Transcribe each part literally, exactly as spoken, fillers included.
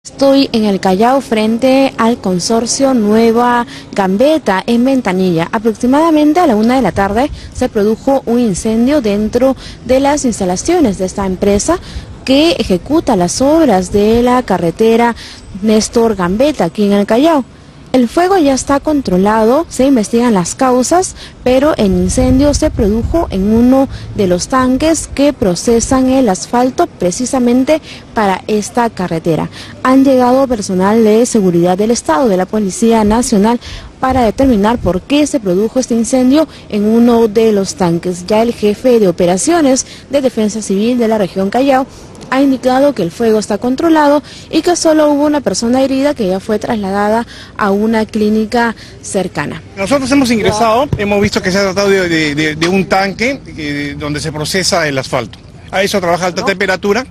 Estoy en el Callao frente al consorcio Nueva Gambetta en Ventanilla. Aproximadamente a la una de la tarde se produjo un incendio dentro de las instalaciones de esta empresa que ejecuta las obras de la carretera Néstor Gambetta aquí en el Callao. El fuego ya está controlado, se investigan las causas, pero el incendio se produjo en uno de los tanques que procesan el asfalto precisamente para esta carretera. Han llegado personal de seguridad del Estado, de la Policía Nacional, para determinar por qué se produjo este incendio en uno de los tanques. Ya el jefe de operaciones de Defensa Civil de la región Callao ha indicado que el fuego está controlado y que solo hubo una persona herida que ya fue trasladada a una clínica cercana. Nosotros hemos ingresado, hemos visto que se ha tratado de, de, de, de un tanque eh, donde se procesa el asfalto. A eso trabaja a alta temperatura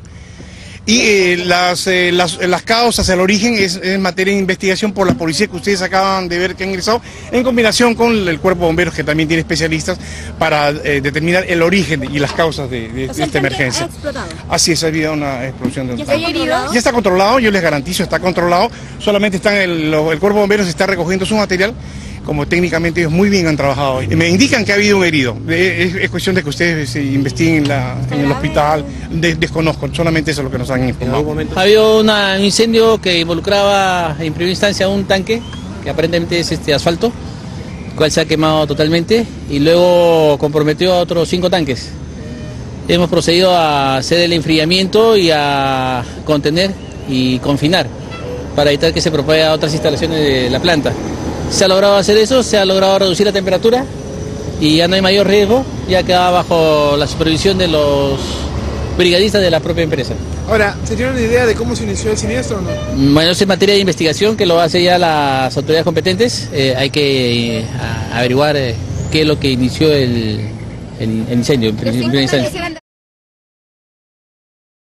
y eh, las, eh, las, las causas, el origen es, es materia de investigación por la policía que ustedes acaban de ver que han ingresado, en combinación con el cuerpo de bomberos que también tiene especialistas para eh, determinar el origen y las causas de, de, de esta emergencia. Así es, ha habido una explosión de un tanque. Ya está controlado, yo les garantizo, está controlado, solamente están el, el cuerpo de bomberos está recogiendo su material, como técnicamente ellos muy bien han trabajado. Y me indican que ha habido un herido. Es, es cuestión de que ustedes se investiguen en, la, en el hospital. De, desconozco, solamente eso es lo que nos han informado. Ha habido una, un incendio que involucraba en primera instancia un tanque, que aparentemente es este asfalto, el cual se ha quemado totalmente, y luego comprometió a otros cinco tanques. Hemos procedido a hacer el enfriamiento y a contener y confinar, para evitar que se propague a otras instalaciones de la planta. Se ha logrado hacer eso, se ha logrado reducir la temperatura y ya no hay mayor riesgo, ya queda bajo la supervisión de los brigadistas de la propia empresa. Ahora, ¿se tiene una idea de cómo se inició el siniestro o no? Bueno, es en materia de investigación que lo hacen ya las autoridades competentes. Eh, hay que eh, averiguar eh, qué es lo que inició el, el, el incendio en primera instancia.